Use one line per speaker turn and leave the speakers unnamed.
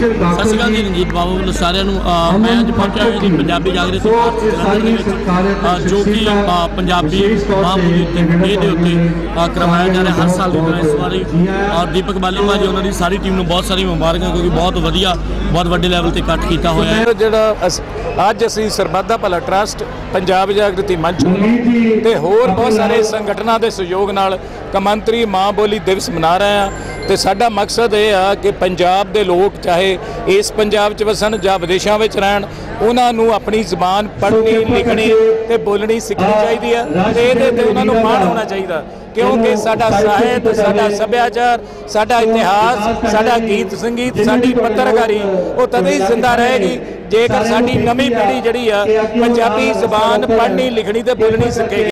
ਸਤਿ ਸ਼੍ਰੀ ਅਕਾਲ ਜੀ। ਰਣਜੀਤ ਬਾਬੂ ਵੱਲੋਂ ਸਾਰਿਆਂ ਨੂੰ ਮੈਂ ਅੱਜ ਪਹੁੰਚਿਆ ਹੋਇਆ ਜੀ ਪੰਜਾਬੀ ਜਾਗਰਤੀ ਜਲੰਧਰ ਦੇ ਵਿੱਚ, ਜੋ ਕਿ ਪੰਜਾਬੀ ਮਹਾਂਬੋਲੀ ਡੇ ਦੇ ਉੱਤੇ ਕਰਵਾਇਆ ਜਾ ਰਿਹਾ ਹਰ ਸਾਲ ਦੀ ਤਰ੍ਹਾਂ। ਇਸ ਵਾਰੀ ਦੀਪਕ ਬਾਲੀਮਾ ਜੀ ਉਹਨਾਂ ਦੀ ਸਾਰੀ ਟੀਮ ਨੂੰ ਬਹੁਤ ਸਾਰੀ ਮੁਬਾਰਕਾਂ, ਕਿਉਂਕਿ ਬਹੁਤ ਵਧੀਆ ਬਹੁਤ ਵੱਡੇ ਲੈਵਲ ਤੇ ਇਕੱਠ ਕੀਤਾ ਹੋਇਆ ਹੈ।
ਜਿਹੜਾ ਅੱਜ ਅਸੀਂ ਸਰਬੱਤ ਦਾ ਭਲਾ ਟਰਸਟ, ਪੰਜਾਬ ਜਾਗਰਤੀ ਮੰਚ ਤੇ ਹੋਰ ਬਹੁਤ ਸਾਰੇ ਸੰਗਠਨਾਂ ਦੇ ਸਹਿਯੋਗ ਨਾਲ ਕੌਮਾਂਤਰੀ ਮਾਂ ਬੋਲੀ ਦਿਵਸ ਮਨਾ ਰਹੇ ਹਾਂ। ਤੇ ਸਾਡਾ ਮਕਸਦ ਇਹ ਆ ਕਿ ਪੰਜਾਬ ਦੇ ਲੋਕ ਚਾਹੇ ਇਸ ਪੰਜਾਬ 'ਚ ਵਸਣ ਜਾਂ ਵਿਦੇਸ਼ਾਂ ਵਿੱਚ ਰਹਿਣ, ਉਹਨਾਂ ਨੂੰ ਆਪਣੀ ਜ਼ਬਾਨ ਪੜ੍ਹਨੀ, ਲਿਖਣੀ ਤੇ ਬੋਲਣੀ ਸਿੱਖਣੀ ਚਾਹੀਦੀ ਹੈ ਤੇ ਇਹਦੇ ਤੇ ਉਹਨਾਂ ਨੂੰ ਮਾਣ ਹੋਣਾ ਚਾਹੀਦਾ, ਕਿਉਂਕਿ ਸਾਡਾ ਸਾਹਿਤ, ਸਾਡਾ ਸੱਭਿਆਚਾਰ, ਸਾਡਾ ਇਤਿਹਾਸ, ਸਾਡਾ ਗੀਤ ਸੰਗੀਤ, ਸਾਡੀ ਪੱਤਰਕਾਰੀ ਉਹ ਤਦ ਹੀ ਜ਼ਿੰਦਾ ਰਹੇਗੀ ਜੇਕਰ ਸਾਡੀ ਨਵੀਂ ਪੀੜ੍ਹੀ ਜਿਹੜੀ ਆ ਪੰਜਾਬੀ ਜ਼ਬਾਨ ਪੜ੍ਹਨੀ, ਲਿਖਣੀ ਤੇ ਬੋਲਣੀ ਸਿੱਖੇਗੀ।